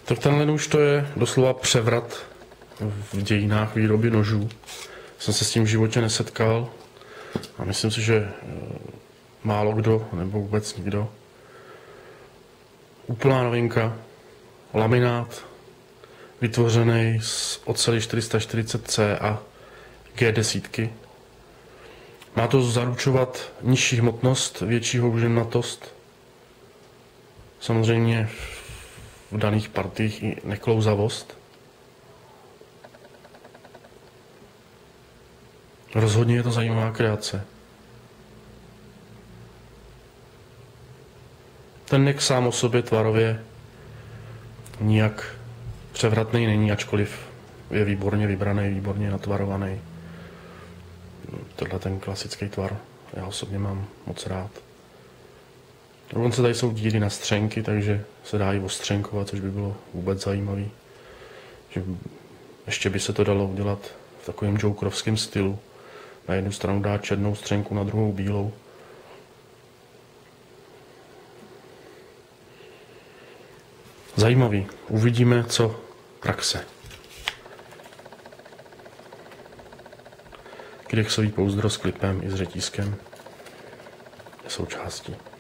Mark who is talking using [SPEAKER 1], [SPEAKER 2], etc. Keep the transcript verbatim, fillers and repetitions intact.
[SPEAKER 1] Tak tenhle nůž to je doslova převrat v dějinách výroby nožů. Jsem se s tím v životě nesetkal a myslím si, že málo kdo, nebo vůbec nikdo. Úplná novinka, laminát, vytvořený z oceli čtyři sta čtyřicet C a G deset. Má to zaručovat nižší hmotnost, větší houževnatost, samozřejmě v daných partiích i neklouzavost. Rozhodně je to zajímavá kreace. Ten nek sám o sobě tvarově nijak převratný není, ačkoliv je výborně vybraný, výborně natvarovaný. Tohle ten klasický tvar já osobně mám moc rád. Dokonce tady jsou díry na střenky, takže se dá i ostřenkovat, což by bylo vůbec zajímavý. Že ještě by se to dalo udělat v takovém jokerovském stylu. Na jednu stranu dát černou střenku, na druhou bílou. Zajímavý. Uvidíme, co praxe. Kydexový pouzdro s klipem i s řetízkem je součástí.